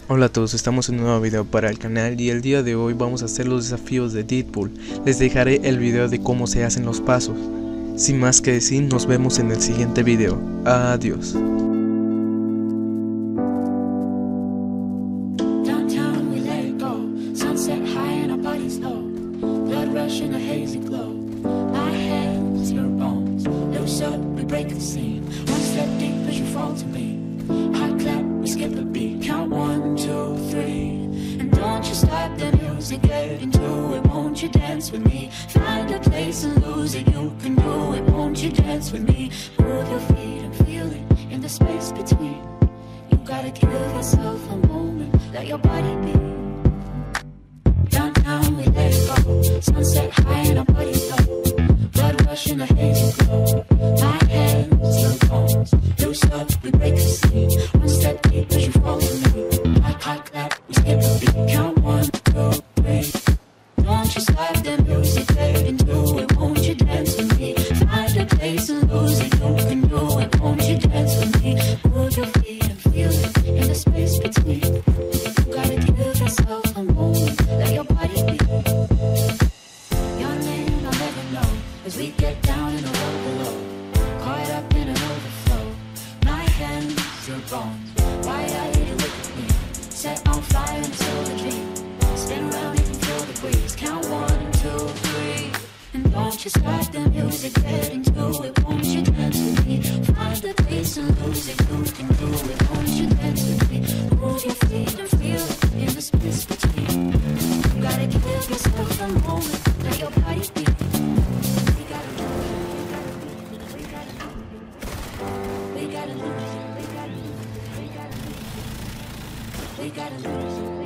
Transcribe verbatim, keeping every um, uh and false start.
Hola a todos, estamos en un nuevo video para el canal y el día de hoy vamos a hacer los desafíos de Deadpool. Les dejaré el video de cómo se hacen los pasos. Sin más que decir, nos vemos en el siguiente video. Adiós. Don't you stop the music, get into it, won't you dance with me? Find a place and lose it, you can do it, won't you dance with me? Move your feet and feel it, in the space between. You gotta give yourself a moment, let your body be. Downtown we let it go, sunset high and our bodies low. Blood rush in a hazy glow, my hands, your bones. Loose up, we break the scene, one step deep as you fall to me. Hot, hot clap, we skip a beat, count one, two, three. Don't you stop the music, get into it, won't you dance with me? Find a place and lose it, you can do it, won't you dance with me? Move your feet and feel it, in the space between. You gotta give yourself a moment, let your body be. Your name I'll never know, as we get down in the road below. Caught up in an overflow, my hands, your bones. Why are you with me? Set on fire until the dream. Spin around, you can feel the breeze. Count one, two, three. And don't you start the music, get into it, won't you dance with me? Find the place and lose it, you can do it, won't you dance with me? Move your feet and feel it, in the space between. You gotta give yourself a moment, let your body be. We gotta lose it, we gotta lose it, we gotta lose it, we gotta lose it, we gotta lose it, we gotta lose it.